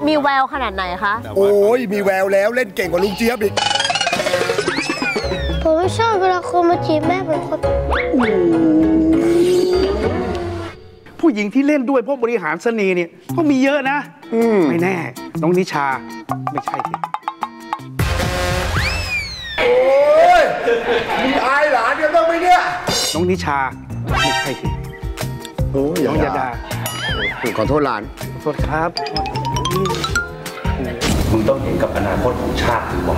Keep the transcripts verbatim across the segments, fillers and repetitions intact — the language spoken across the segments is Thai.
มีแววขนาดไหนคะโอ้ยมีแววแล้วเล่นเก่งกว่าลุงเจี๊ยบอีกผมไม่ชอบเวลาคนมาจีบแม่เป็นคนผู้หญิงที่เล่นด้วยเพราะบริหารเสน่ห์เนี่ยก็มีเยอะนะไม่แน่น้องนิชาไม่ใช่สิโอ้ยมีอายหลานกันบ้างไหมเนี่ยน้องนิชาไม่ใช่สิโอ้ยน้องยาดาขอโทษหลานขอโทษครับมึงต้องเห็นกับอนาคตของชาติก่อน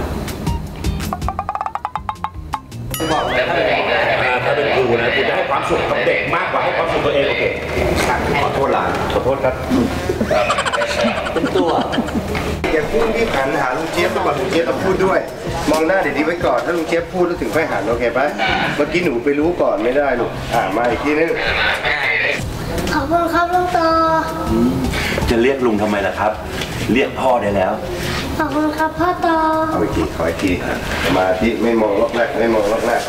ถ้าเป็นครูนะคุณจะให้ความสุขกับเด็กมากกว่าให้ความสุขตัวเองโอเคขอโทษหลานขอโทษครับเป็นตัวอย่าพูดที่หันหาลุงเจี๊ยบก่อนลุงเจี๊ยบต้องพูดด้วยมองหน้าเดี๋ยวนี้ไว้ก่อนถ้าลุงเจี๊ยบพูดแล้วถึงค่อยหันโอเคปะเมื่อกี้หนูไปรู้ก่อนไม่ได้ลูกอ่ามาอีกทีนึงขอบคุณครับลุงต่อจะเรียกลุงทำไมล่ะครับเรียกพ่อได้แล้วขอบคุณครับพ่อต่อเอาอีกทีขออีกทีมาที่ไม่มองล็อกแรกไม่มองล็อกแรก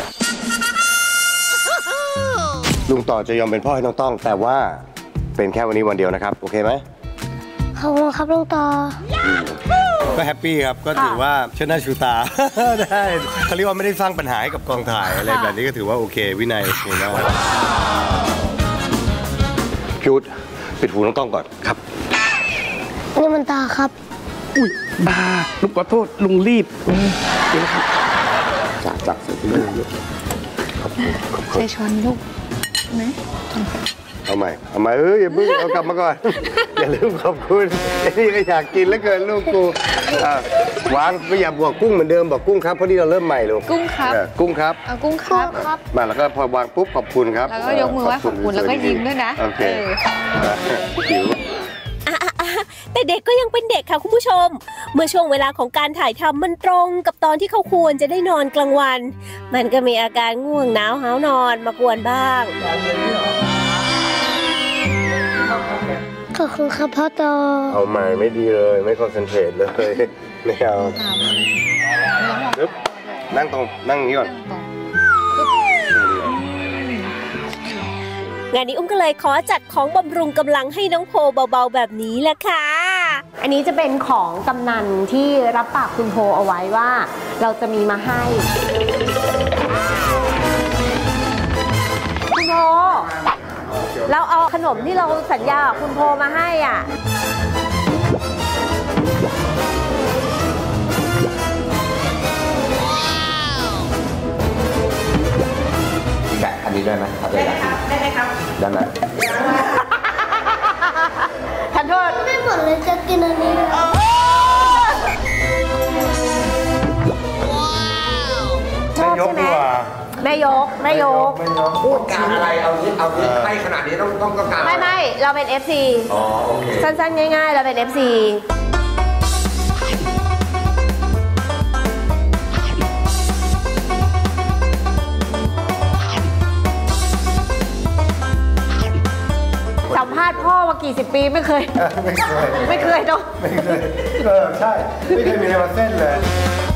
ลุงต่อจะยอมเป็นพ่อให้น้องต้องแต่ว่าเป็นแค่วันนี้วันเดียวนะครับโอเคไหมขอบคุณครับลุงต่อก็แฮปปี้ครับก็ถือว่าเชิดหน้าชูตาได้เขาเรียกว่าไม่ได้สร้างปัญหาให้กับกองถ่ายอะไรแบบนี้ก็ถือว่าโอเควินัยถูกแล้วพิวต์ปิดหูน้องต้องก่อนครับนี่มันตาครับอุ้ยบ้าลุงขอโทษลุงรีบเดี๋ยวครับจับจับเสร็จเลยใช้ช้อนลูกไหมเอาใหม่เอาใหม่เอ้ยอย่าเพิ่งเอากลับมาก่อนอย่าลืมขอบคุณไอ้นี่ก็อยากกินแล้วเกินลูกกูวางไม่อยากบอกกุ้งเหมือนเดิมบอกกุ้งครับเพราะที่เราเริ่มใหม่ลูกกุ้งครับกุ้งครับเอากุ้งครับมาแล้วก็พอวางปุ๊บขอบคุณครับแล้วก็ยกมือไหว้ขอบคุณแล้วก็ยิ้มด้วยนะโอเคหิวแต่เด็กก็ยังเป็นเด็กค่ะคุณผู้ชมเมื่อช่วงเวลาของการถ่ายทำมันตรงกับตอนที่เขาควรจะได้นอนกลางวันมันก็มีอาการง่วงหนาวหาวนอนมากวนบ้างขอบคุณครับพ่อต่อเอาใหม่ไม่ดีเลยไม่คอนเซนเทรตเลยไม่เอานั่งตรงนั่งอย่างนี้ก่อนงานนี้อุ้มก็เลยขอจัดของบำรุงกำลังให้น้องโพเบาๆแบบนี้แหละค่ะอันนี้จะเป็นของกำนันที่รับปากคุณโพเอาไว้ว่าเราจะมีมาให้คุณโพเราเอาขนมที่เราสัญญากับคุณโพมาให้อ่ะแกะอันนี้ได้ไหมครับได้ไหมครับได้ไหมครับได้ไหมทันโทษไม่หมดเลยจะกินอันนี้ชอบใช่ไหมแม่ยกแม่ยกพูดการอะไรเอาเอาให้ขนาดนี้ต้องต้องต้องการไม่ไม่เราเป็น เอฟ ซีอ๋อโอเคสั้นๆง่ายๆเราเป็น เอฟ ซีสัมภาษณ์พ่อมากี่สิบปีไม่เคยไม่เคยไม่เคยเนาะไม่เคยเออใช่ไม่เคยมีอะไรมาเส้นเลย